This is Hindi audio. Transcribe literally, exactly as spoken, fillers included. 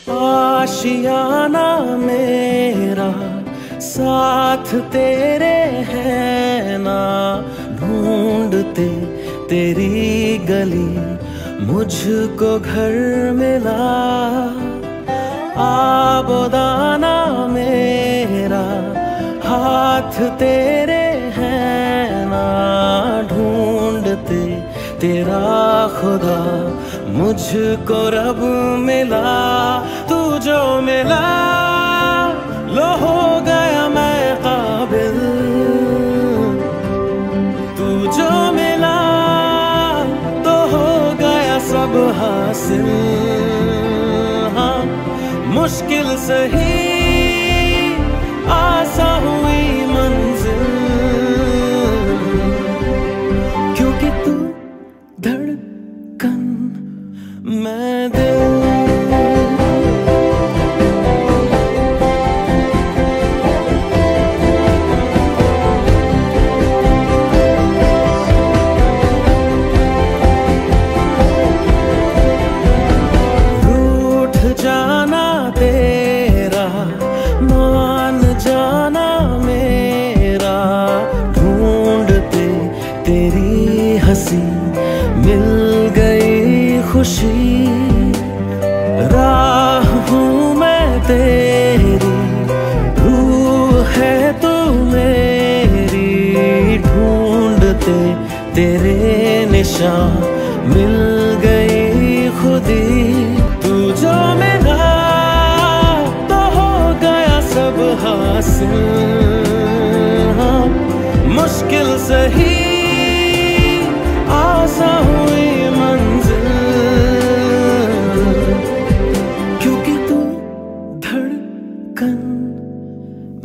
आशियाना मेरा साथ तेरे है ना, ढूंढते तेरी गली मुझको घर मिला। आबोदाना मेरा हाथ तेरे है ना, ढूंढते तेरा खुदा मुझको रब मिला। तू जो मिला लो हो गया मैं काबिल, तू जो मिला तो हो गया सब हासिल। हाँ मुश्किल सही आसा हुई मंजिल, क्योंकि तू धड़कन मैं दिल। तेरी हंसी मिल गई खुशी, राह हूँ मैं तेरी, रूह है तू मेरी। ढूंढते तेरे निशान मिल गई खुदी। तू जो मिला तो हो गया सब हासिल। हाँ मुश्किल सही